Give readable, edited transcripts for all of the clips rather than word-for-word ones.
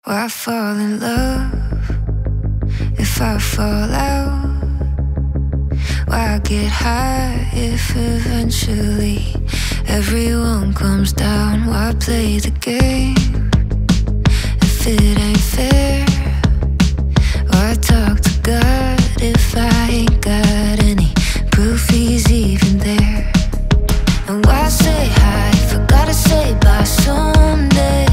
Why fall in love if I fall out? Why get high if eventually everyone comes down? Why play the game if it ain't fair? Why talk to God if I ain't got any proof he's even there? And why say hi if I gotta say bye someday?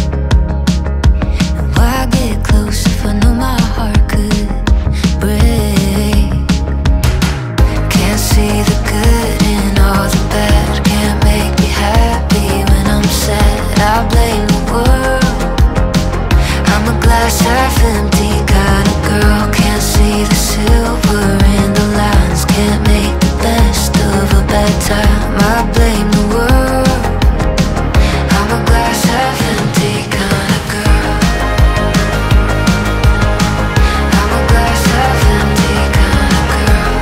And why get close if I know my heart could break? Can't see the good in all the bad, can't make me happy when I'm sad. I blame the world, I'm a glass half empty kind of girl. Can't see the silver in the lines, can't make the best of a bad time. I blame the world, I'm a glass half empty kind of girl. I'm a glass half empty kind of girl.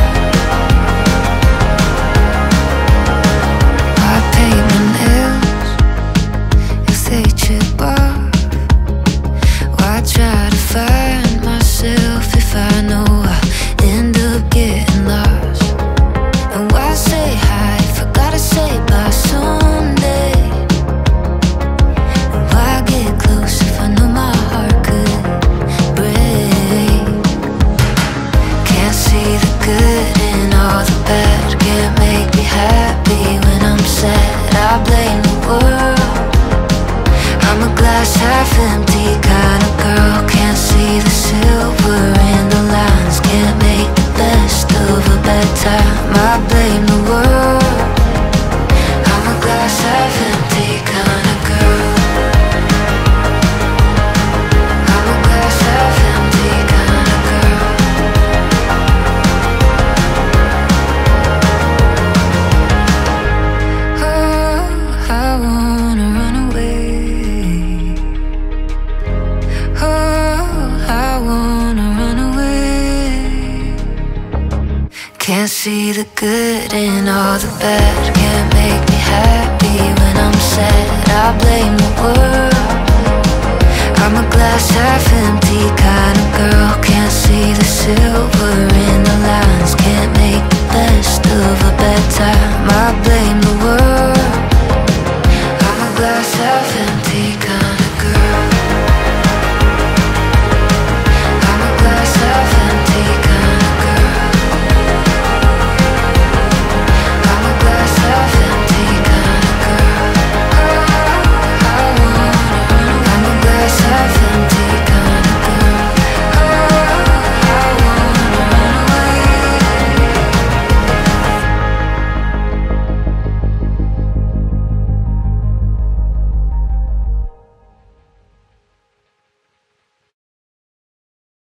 I paint my nails if they chip off. Why try to find myself if I know I end up getting lost? And why say hi if I gotta say bye someday? And why get close if I know my heart could break? Can't see the good in all the bad, can't make me happy when I'm sad. I blame the world, I'm a glass half empty kind of girl. Can't see the silver in the lines, can't make the best of a bad time. I blame the world, I'm a glass half empty kind of girl. I'm a glass half empty kind of girl. Oh, I wanna run away. Oh, I wanna run away. Can't see the good in all the bad, can't make me happy when I'm sad. I blame the world, I'm a glass half empty kind of girl. Can't see the silver in the lines,